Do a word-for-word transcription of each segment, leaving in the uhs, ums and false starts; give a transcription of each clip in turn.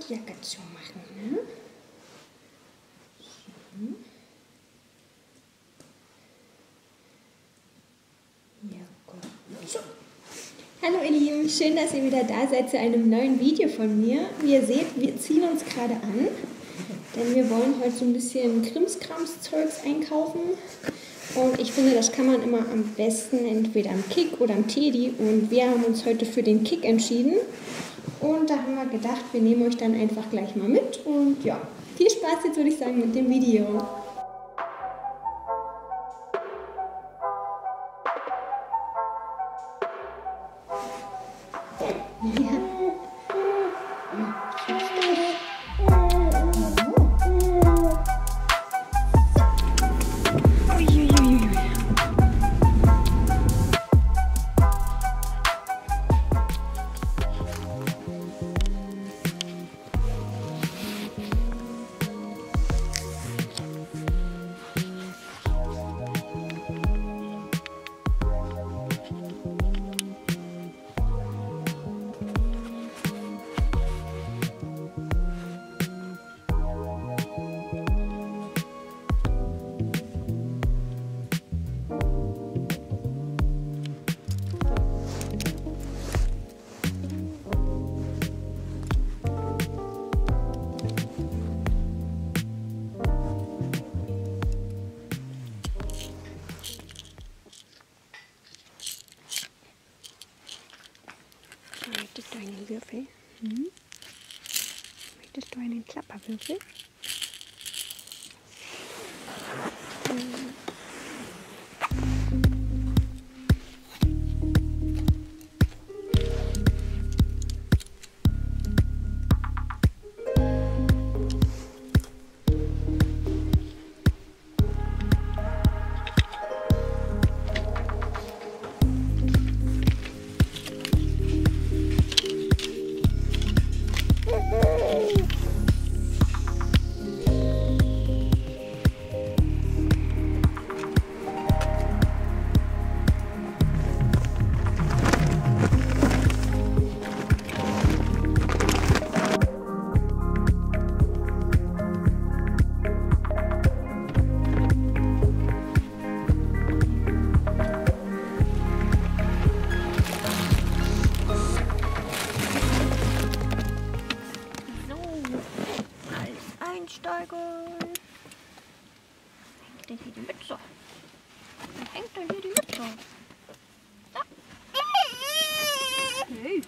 Jacke zu machen. Ne? So. Hallo ihr Lieben, schön, dass ihr wieder da seid zu einem neuen Video von mir. Wie ihr seht, wir ziehen uns gerade an, denn wir wollen heute so ein bisschen Krimskrams-Zeugs einkaufen. Und ich finde, das kann man immer am besten entweder am Kick oder am Teddy. Und wir haben uns heute für den Kick entschieden. Und da haben wir gedacht, wir nehmen euch dann einfach gleich mal mit. Und ja, viel Spaß jetzt, würde ich sagen, mit dem Video. Möchtest du einen Würfel? Hm? Möchtest du einen Klapperwürfel? Hm. Einsteigen. Hängt denn hier die Mütze? Wo hängt denn hier die Mütze? Da. Hey.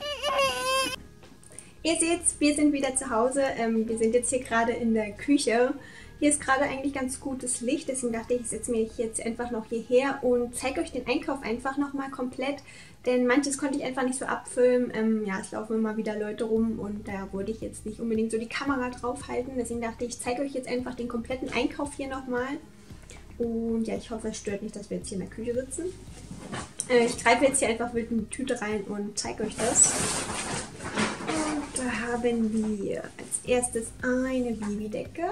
Ihr seht, wir sind wieder zu Hause. Ähm, wir sind jetzt hier gerade in der Küche. Hier ist gerade eigentlich ganz gutes Licht, deswegen dachte ich, ich setze mich jetzt einfach noch hierher und zeige euch den Einkauf einfach nochmal komplett, denn manches konnte ich einfach nicht so abfilmen. Ähm, ja, es laufen immer wieder Leute rum und da wollte ich jetzt nicht unbedingt so die Kamera drauf halten, deswegen dachte ich, ich zeige euch jetzt einfach den kompletten Einkauf hier nochmal. Und ja, ich hoffe, es stört nicht, dass wir jetzt hier in der Küche sitzen. Äh, ich greife jetzt hier einfach mit einer Tüte rein und zeige euch das. Und da haben wir als erstes eine Babydecke.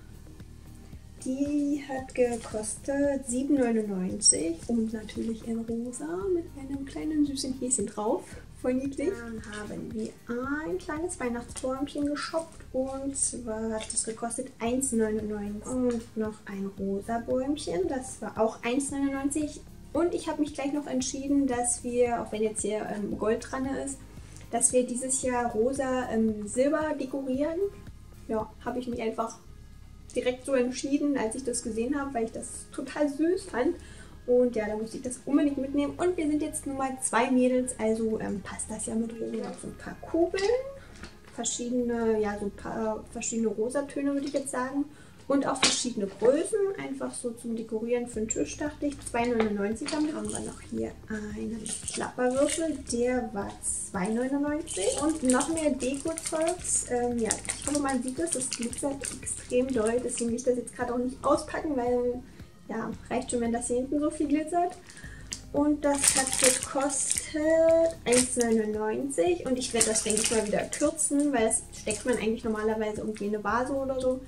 Die hat gekostet sieben neunundneunzig und natürlich in rosa mit einem kleinen süßen Häschen drauf. Voll niedlich. Dann haben wir ein kleines Weihnachtsbäumchen geshoppt und zwar hat das gekostet eins neunundneunzig. Und noch ein rosa Bäumchen, das war auch eins neunundneunzig. Und ich habe mich gleich noch entschieden, dass wir, auch wenn jetzt hier ähm, Gold dran ist, dass wir dieses Jahr rosa ähm, Silber dekorieren. Ja, habe ich mich einfach direkt so entschieden, als ich das gesehen habe, weil ich das total süß fand. Und ja, da musste ich das unbedingt mitnehmen. Und wir sind jetzt nun mal zwei Mädels, also ähm, passt das ja mit rosa. So ein paar Kugeln, verschiedene, ja, so ein paar verschiedene Rosatöne würde ich jetzt sagen. Und auch verschiedene Größen, einfach so zum Dekorieren für den Tisch, dachte ich. zwei neunundneunzig haben wir. Haben wir noch hier einen Klapperwürfel, der war zwei neunundneunzig. Und noch mehr Deko-Zeugs. Ähm, ja, ich hoffe, man sieht das, das glitzert extrem doll. Deswegen will ich das jetzt gerade auch nicht auspacken, weil ja, reicht schon, wenn das hier hinten so viel glitzert. Und das hat gekostet eins neunundneunzig. Und ich werde das, denke ich mal, wieder kürzen, weil das steckt man eigentlich normalerweise um eine Vase oder so. Ich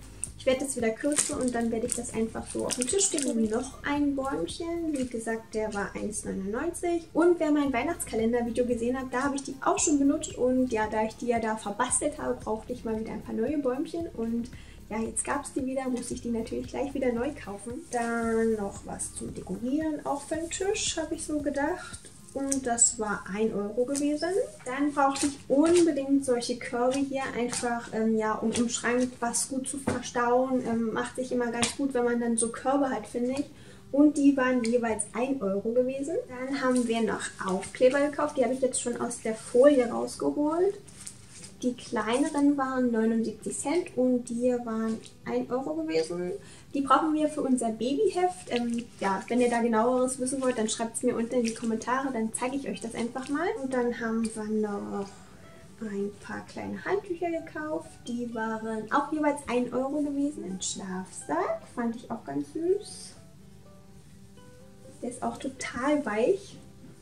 Ich werde das wieder kürzen und dann werde ich das einfach so auf den Tisch geben. Noch ein Bäumchen, wie gesagt, der war eins neunundneunzig. Und wer mein Weihnachtskalender-Video gesehen hat, da habe ich die auch schon benutzt. Und ja, da ich die ja da verbastelt habe, brauchte ich mal wieder ein paar neue Bäumchen. Und ja, jetzt gab es die wieder, musste ich die natürlich gleich wieder neu kaufen. Dann noch was zum Dekorieren, auch für den Tisch, habe ich so gedacht. Und das war ein Euro gewesen. Dann brauchte ich unbedingt solche Körbe hier, einfach ähm, ja, um im Schrank was gut zu verstauen. Ähm, macht sich immer ganz gut, wenn man dann so Körbe hat, finde ich. Und die waren jeweils ein Euro gewesen. Dann haben wir noch Aufkleber gekauft. Die habe ich jetzt schon aus der Folie rausgeholt. Die kleineren waren neunundsiebzig Cent und die hier waren ein Euro gewesen. Die brauchen wir für unser Babyheft. Ähm, ja, wenn ihr da genaueres wissen wollt, dann schreibt es mir unten in die Kommentare, dann zeige ich euch das einfach mal. Und dann haben wir noch ein paar kleine Handtücher gekauft. Die waren auch jeweils ein Euro gewesen. Ein Schlafsack, fand ich auch ganz süß. Der ist auch total weich.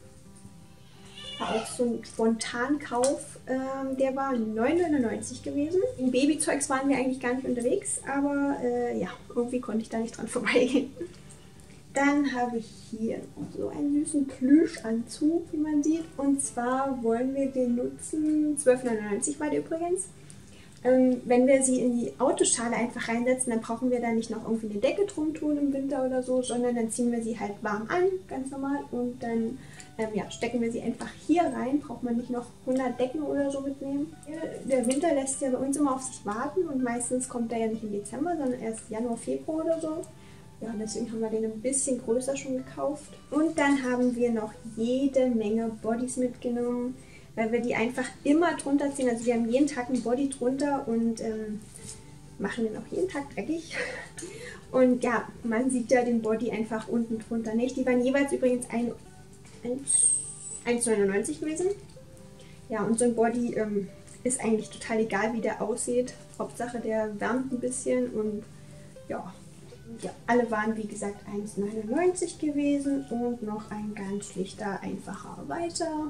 War auch so ein Spontankauf, ähm, der war neun neunundneunzig gewesen. In Babyzeugs waren wir eigentlich gar nicht unterwegs, aber äh, ja, irgendwie konnte ich da nicht dran vorbeigehen. Dann habe ich hier so einen süßen Plüschanzug, wie man sieht. Und zwar wollen wir den nutzen, zwölf neunundneunzig war der übrigens. Ähm, wenn wir sie in die Autoschale einfach reinsetzen, dann brauchen wir da nicht noch irgendwie eine Decke drum tun im Winter oder so, sondern dann ziehen wir sie halt warm an, ganz normal. Und dann ähm, ja, stecken wir sie einfach hier rein, braucht man nicht noch hundert Decken oder so mitnehmen. Der Winter lässt ja bei uns immer auf sich warten und meistens kommt er ja nicht im Dezember, sondern erst Januar, Februar oder so. Ja, deswegen haben wir den ein bisschen größer schon gekauft. Und dann haben wir noch jede Menge Bodies mitgenommen, weil wir die einfach immer drunter ziehen. Also wir haben jeden Tag einen Body drunter und ähm, machen den auch jeden Tag dreckig. Und ja, man sieht ja den Body einfach unten drunter nicht. Die waren jeweils übrigens eins neunundneunzig gewesen. Ja, und so ein Body ähm, ist eigentlich total egal, wie der aussieht. Hauptsache, der wärmt ein bisschen und ja. Ja, alle waren wie gesagt eins neunundneunzig gewesen und noch ein ganz schlichter, einfacher weiter.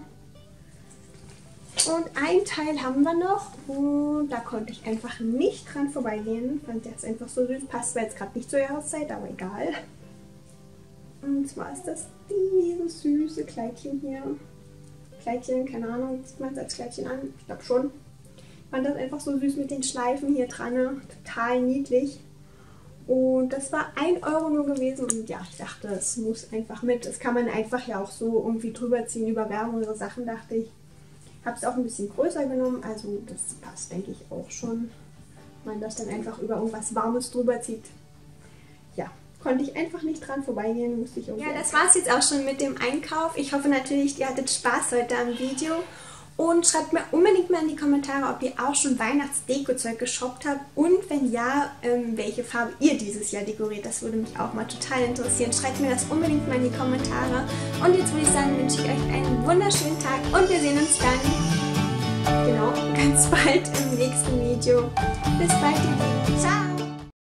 Und ein Teil haben wir noch und da konnte ich einfach nicht dran vorbeigehen. Fand der ist einfach so süß. Passt zwar jetzt gerade nicht zur Jahreszeit, aber egal. Und zwar ist das dieses süße Kleidchen hier. Kleidchen, keine Ahnung, sieht man es als Kleidchen an? Ich glaube schon. Ich fand das einfach so süß mit den Schleifen hier dran. Ne? Total niedlich. Und das war ein Euro nur gewesen und ja, ich dachte, es muss einfach mit. Das kann man einfach ja auch so irgendwie drüber ziehen über wärmere Sachen, dachte ich. Habe es auch ein bisschen größer genommen, also das passt, denke ich, auch schon. Wenn man das dann einfach über irgendwas Warmes drüber zieht. Ja, konnte ich einfach nicht dran vorbeigehen, musste ich irgendwie... Ja, das war es jetzt auch schon mit dem Einkauf. Ich hoffe natürlich, ihr hattet Spaß heute am Video. Und schreibt mir unbedingt mal in die Kommentare, ob ihr auch schon Weihnachtsdeko-Zeug geshoppt habt. Und wenn ja, ähm, welche Farbe ihr dieses Jahr dekoriert. Das würde mich auch mal total interessieren. Schreibt mir das unbedingt mal in die Kommentare. Und jetzt würde ich sagen, wünsche ich euch einen wunderschönen Tag. Und wir sehen uns dann, genau, ganz bald im nächsten Video. Bis bald, ihr Lieben. Ciao!